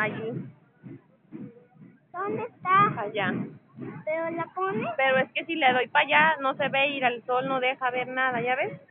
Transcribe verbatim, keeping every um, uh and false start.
Allí. ¿Dónde está? Allá. ¿Pero la pone? Pero es que si le doy para allá, no se ve ir al sol, no deja ver nada, ¿ya ves?